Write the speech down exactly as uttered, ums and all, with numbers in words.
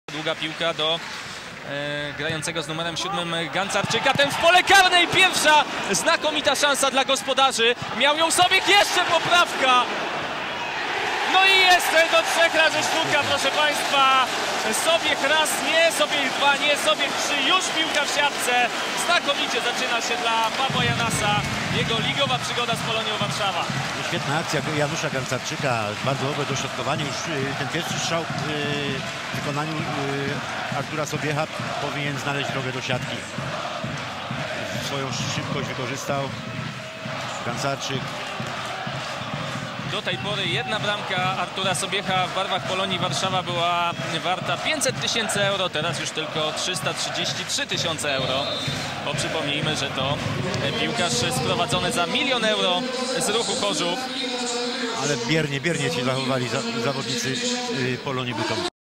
Długa piłka do e, grającego z numerem siódmym Gancarczyka. Ten w pole karne i pierwsza znakomita szansa dla gospodarzy. Miał ją sobie jeszcze poprawka. No i jest do trzech razy sztuka, proszę Państwa. Sobie raz, nie, sobie dwa, nie, sobie trzy. Już piłka w siatce. Znakomicie zaczyna się dla Pawła Janasa. Jego ligowa przygoda z Polonią Warszawa. Świetna akcja Janusza Gancarczyka, bardzo dobre dośrodkowanie. Już ten pierwszy strzał w wykonaniu Artura Sobiecha powinien znaleźć drogę do siatki. Swoją szybkość wykorzystał Gancarczyk. Do tej pory jedna bramka Artura Sobiecha w barwach Polonii Warszawa była warta pięćset tysięcy euro, teraz już tylko trzysta trzydzieści trzy tysiące euro. Bo przypomnijmy, że to piłkarz sprowadzony za milion euro z Ruchu Chorzów. Ale biernie, biernie się zachowali zawodnicy Polonii Bytom.